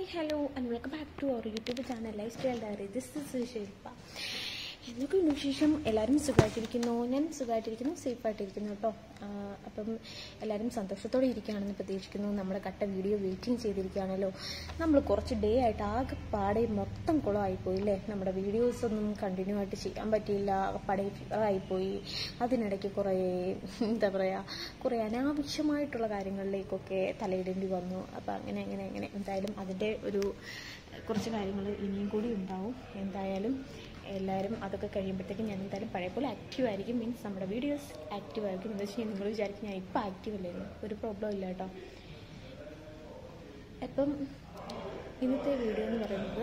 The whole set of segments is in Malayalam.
hello and welcome back to our YouTube channel Lifestyle Diary. This is Shilpa. എന്തൊക്കെ വിശേഷം? എല്ലാവരും സുഖമായിട്ടിരിക്കുന്നു. ഞാൻ സുഖമായിട്ടിരിക്കുന്നു, സേഫായിട്ടിരിക്കുന്നു കേട്ടോ. അപ്പം എല്ലാവരും സന്തോഷത്തോടെ ഇരിക്കുകയാണെന്ന് പ്രതീക്ഷിക്കുന്നു. നമ്മുടെ കട്ട വീഡിയോ വെയിറ്റിംഗ് ചെയ്തിരിക്കുകയാണല്ലോ. നമ്മൾ കുറച്ച് ഡേ ആയിട്ട് ആകെപ്പാടെ മൊത്തം കുളമായിപ്പോയില്ലേ. നമ്മുടെ വീഡിയോസ് ഒന്നും കണ്ടിന്യൂ ആയിട്ട് ചെയ്യാൻ പറ്റിയില്ല, ആകെപ്പാടെ ഫിയറായിപ്പോയി. അതിനിടയ്ക്ക് കുറേ അനാവശ്യമായിട്ടുള്ള കാര്യങ്ങളിലേക്കൊക്കെ തലയിടേണ്ടി വന്നു. അപ്പം അങ്ങനെ എന്തായാലും അതിൻ്റെ കുറച്ച് കാര്യങ്ങൾ ഇനിയും കൂടി ഉണ്ടാവും. എന്തായാലും എല്ലാവരും അതൊക്കെ കഴിയുമ്പോഴത്തേക്കും ഞാൻ എന്തായാലും പഴയ പോലെ ആക്റ്റീവ് ആയിരിക്കും. മീൻസ് നമ്മുടെ വീഡിയോസ് ആക്റ്റീവ് ആയിരിക്കും. എന്താ വെച്ചാൽ നിങ്ങൾ വിചാരിക്കും ഞാൻ ഇപ്പം ആക്റ്റീവ് അല്ലായിരുന്നു. ഒരു പ്രോബ്ലം ഇല്ല കേട്ടോ. അപ്പം ഇന്നത്തെ വീഡിയോ എന്ന്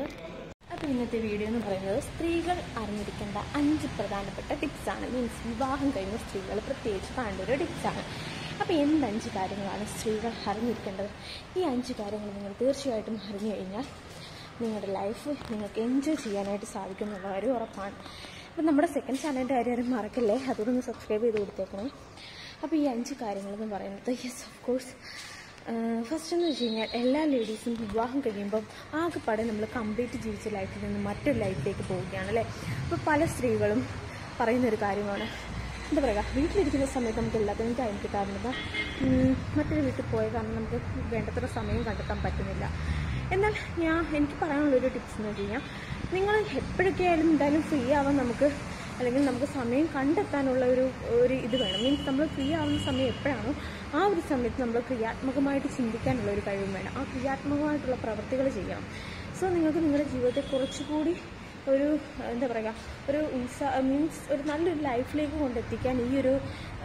പറയുന്നത് സ്ത്രീകൾ അറിഞ്ഞിരിക്കേണ്ട 5 പ്രധാനപ്പെട്ട ടിപ്സാണ്. മീൻസ് വിവാഹം കഴിഞ്ഞ സ്ത്രീകൾ പ്രത്യേകിച്ച് കാണേണ്ട ഒരു ടിപ്സാണ്. അപ്പോൾ എന്ത് 5 കാര്യങ്ങളാണ് സ്ത്രീകൾ അറിഞ്ഞിരിക്കേണ്ടത്? ഈ 5 കാര്യങ്ങൾ നിങ്ങൾ തീർച്ചയായിട്ടും അറിഞ്ഞു കഴിഞ്ഞാൽ നിങ്ങളുടെ ലൈഫ് നിങ്ങൾക്ക് എൻജോയ് ചെയ്യാനായിട്ട് സാധിക്കും എന്നുള്ള കാര്യം ഉറപ്പാണ്. അപ്പം നമ്മുടെ സെക്കൻഡ് ചാനലിൻ്റെ കാര്യം മറക്കല്ലേ, അതൊന്ന് സബ്സ്ക്രൈബ് ചെയ്ത് കൊടുത്തേക്കണേ. അപ്പോൾ ഈ 5 കാര്യങ്ങളെന്ന് പറയുന്നത് യെസ് ഓഫ് കോഴ്സ് ഫസ്റ്റ് എന്ന് വെച്ച് കഴിഞ്ഞാൽ എല്ലാ ലേഡീസും വിവാഹം കഴിയുമ്പം ആകെപ്പാടെ നമ്മൾ കംപ്ലീറ്റ് ജീവിച്ച ലൈഫിൽ നിന്ന് മറ്റൊരു ലൈഫിലേക്ക് പോവുകയാണ് അല്ലേ. അപ്പോൾ പല സ്ത്രീകളും പറയുന്നൊരു കാര്യമാണ്, എന്താ പറയുക, വീട്ടിലിരിക്കുന്ന സമയത്ത് നമുക്ക് എല്ലാത്തിനും ടൈം കിട്ടാറുണ്ട്. മറ്റൊരു വീട്ടിൽ പോയ കാരണം നമുക്ക് വേണ്ടത്ര സമയം കണ്ടെത്താൻ പറ്റുന്നില്ല. എന്നാൽ എനിക്ക് പറയാനുള്ളൊരു ടിപ്സ് എന്ന് വെച്ച് കഴിഞ്ഞാൽ നിങ്ങൾ എപ്പോഴൊക്കെ ആയാലും എന്തായാലും ഫ്രീ ആവാൻ അല്ലെങ്കിൽ നമുക്ക് സമയം കണ്ടെത്താനുള്ള ഒരു ഇത് വേണം. മീൻസ് നമ്മൾ ഫ്രീ ആവുന്ന സമയം എപ്പോഴാണോ ആ ഒരു സമയത്ത് നമ്മൾ ക്രിയാത്മകമായിട്ട് ചിന്തിക്കാനുള്ള ഒരു കഴിവും വേണം. ആ ക്രിയാത്മകമായിട്ടുള്ള പ്രവൃത്തികൾ ചെയ്യണം. സോ നിങ്ങൾക്ക് നിങ്ങളുടെ ജീവിതത്തെ കുറച്ചുകൂടി എന്താ പറയുക, മീൻസ് ഒരു നല്ലൊരു ലൈഫിലേക്ക് കൊണ്ടെത്തിക്കാൻ ഈ ഒരു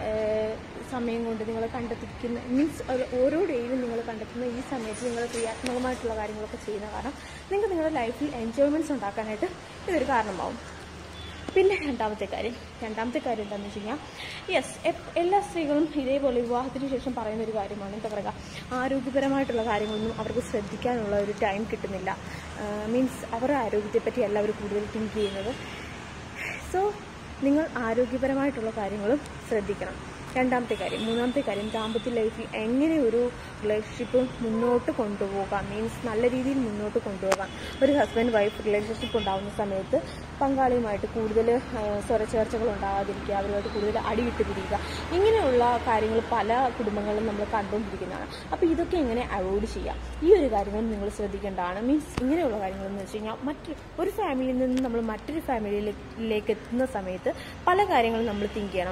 സമയം കൊണ്ട് നിങ്ങൾ കണ്ടെത്തിക്കുന്ന മീൻസ് ഓരോ ഡേയിലും നിങ്ങൾ കണ്ടെത്തുന്ന ഈ സമയത്ത് നിങ്ങൾ ക്രിയാത്മകമായിട്ടുള്ള കാര്യങ്ങളൊക്കെ ചെയ്യുന്ന കാരണം നിങ്ങൾക്ക് നിങ്ങളുടെ ലൈഫിൽ എൻജോയ്മെൻറ്റ്സ് ഉണ്ടാക്കാനായിട്ട് ഇതൊരു കാരണമാവും. പിന്നെ രണ്ടാമത്തെ കാര്യം എന്താണെന്ന് വെച്ച് കഴിഞ്ഞാൽ യെസ് എല്ലാ സ്ത്രീകളും ഇതേപോലെ വിവാഹത്തിന് ശേഷം പറയുന്നൊരു കാര്യമാണ്, എന്താ പറയുക, ആരോഗ്യപരമായിട്ടുള്ള കാര്യങ്ങളൊന്നും അവർക്ക് ശ്രദ്ധിക്കാനുള്ള ഒരു ടൈം കിട്ടുന്നില്ല. മീൻസ് അവരുടെ ആരോഗ്യത്തെപ്പറ്റി അല്ല അവർ കൂടുതൽ തിങ്ക് ചെയ്യുന്നത്. സോ നിങ്ങൾ ആരോഗ്യപരമായിട്ടുള്ള കാര്യങ്ങളും ശ്രദ്ധിക്കണം. മൂന്നാമത്തെ കാര്യം ദാമ്പത്യ ലൈഫിൽ എങ്ങനെ ഒരു റിലേഷൻഷിപ്പ് മുന്നോട്ട് കൊണ്ടുപോകാം, മീൻസ് നല്ല രീതിയിൽ മുന്നോട്ട് കൊണ്ടുപോകാം. ഒരു ഹസ്ബൻഡ് വൈഫ് റിലേഷൻഷിപ്പ് ഉണ്ടാകുന്ന സമയത്ത് പങ്കാളിയുമായിട്ട് കൂടുതൽ സ്വരച്ചേർച്ചകൾ ഉണ്ടാകാതിരിക്കുക, അവരുമായിട്ട് കൂടുതൽ അടിവിട്ട് പിരിയുക, ഇങ്ങനെയുള്ള കാര്യങ്ങൾ പല കുടുംബങ്ങളിലും നമ്മൾ കണ്ടുകൊണ്ടിരിക്കുന്നതാണ്. അപ്പോൾ ഇതൊക്കെ എങ്ങനെ അവോയ്ഡ് ചെയ്യാം, ഈ ഒരു കാര്യങ്ങൾ നിങ്ങൾ ശ്രദ്ധിക്കേണ്ടതാണ്. മീൻസ് ഇങ്ങനെയുള്ള കാര്യങ്ങളെന്ന് വെച്ച് കഴിഞ്ഞാൽ ഒരു ഫാമിലിയിൽ നിന്ന് നമ്മൾ മറ്റൊരു ഫാമിലിയിലേക്ക് എത്തുന്ന സമയത്ത് പല കാര്യങ്ങളും നമ്മൾ തിങ്ക് ചെയ്യണം.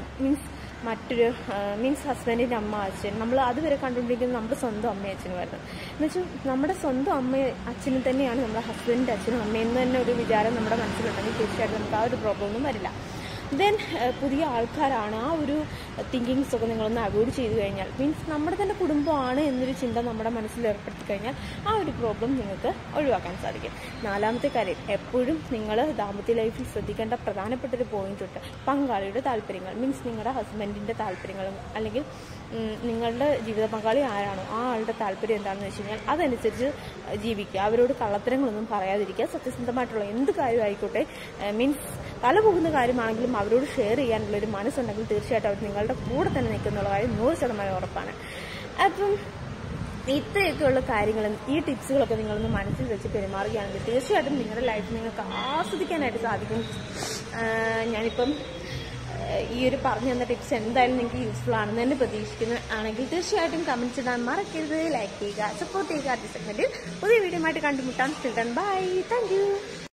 മീൻസ് ഹസ്ബൻഡിൻ്റെ അമ്മ അച്ഛൻ നമ്മൾ അതുവരെ കണ്ടുകൊണ്ടിരിക്കുന്നത് നമ്മുടെ സ്വന്തം അമ്മയും അച്ഛനുമായിരുന്നു. എന്നുവെച്ചാൽ നമ്മുടെ സ്വന്തം അമ്മയും അച്ഛനും തന്നെയാണ് നമ്മുടെ ഹസ്ബൻഡിൻ്റെ അച്ഛനും അമ്മയെന്ന് തന്നെ ഒരു വിചാരം നമ്മുടെ മനസ്സിലുണ്ടെങ്കിൽ തീർച്ചയായിട്ടും നമുക്ക് ആ ഒരു പ്രോബ്ലം ഒന്നും വരില്ല. ദെൻ പുതിയ ആൾക്കാരാണ്, ആ ഒരു തിങ്കിങ്സ് ഒക്കെ നിങ്ങളൊന്ന് അവോയ്ഡ് ചെയ്ത് കഴിഞ്ഞാൽ, മീൻസ് നമ്മുടെ തന്നെ കുടുംബമാണ് എന്നൊരു ചിന്ത നമ്മുടെ മനസ്സിൽ ഏർപ്പെടുത്തി കഴിഞ്ഞാൽ ആ ഒരു പ്രോബ്ലം നിങ്ങൾക്ക് ഒഴിവാക്കാൻ സാധിക്കും. നാലാമത്തെ കാര്യം, എപ്പോഴും നിങ്ങൾ ദാമ്പത്യ ലൈഫിൽ ശ്രദ്ധിക്കേണ്ട പ്രധാനപ്പെട്ട ഒരു പോയിന്റ് ഉണ്ട്, പങ്കാളിയുടെ താല്പര്യങ്ങൾ. മീൻസ് നിങ്ങളുടെ ഹസ്ബൻഡിൻ്റെ താല്പര്യങ്ങളും അല്ലെങ്കിൽ നിങ്ങളുടെ ജീവിത പങ്കാളി ആരാണോ ആ ആളുടെ താല്പര്യം എന്താണെന്ന് വെച്ച് കഴിഞ്ഞാൽ അതനുസരിച്ച് ജീവിക്കുക. അവരോട് കള്ളത്തരങ്ങളൊന്നും പറയാതിരിക്കുക. സത്യസന്ധമായിട്ടുള്ള എന്ത് കാര്യമായിക്കോട്ടെ, മീൻസ് തലപോകുന്ന കാര്യമാണെങ്കിലും അവരോട് ഷെയർ ചെയ്യാനുള്ളൊരു മനസ്സുണ്ടെങ്കിൽ തീർച്ചയായിട്ടും അവർ നിങ്ങളുടെ കൂടെ തന്നെ നിൽക്കുന്നുള്ള കാര്യം 100% ഉറപ്പാണ്. അപ്പം ഇത്രയൊക്കെയുള്ള കാര്യങ്ങളും ഈ ടിപ്സുകളൊക്കെ നിങ്ങളൊന്ന് മനസ്സിൽ വെച്ച് പെരുമാറുകയാണെങ്കിൽ തീർച്ചയായിട്ടും നിങ്ങളുടെ ലൈഫ് നിങ്ങൾക്ക് ആസ്വദിക്കാനായിട്ട് സാധിക്കും. ഞാനിപ്പം ഈ ഒരു പറഞ്ഞു തന്ന ടിപ്സ് എന്തായാലും നിങ്ങൾക്ക് യൂസ്ഫുൾ ആണെന്ന് തന്നെ പ്രതീക്ഷിക്കുന്നതാണെങ്കിൽ തീർച്ചയായിട്ടും കമൻറ്റ്സ് ഇടാൻ മറക്കരുത്. ലൈക്ക് ചെയ്യുക, സപ്പോർട്ട് ചെയ്യുക. അടുത്ത സെഗ്മെന്റിൽ പുതിയ വീഡിയോ ആയിട്ട് കണ്ടുമുട്ടാം. Bye, thank U.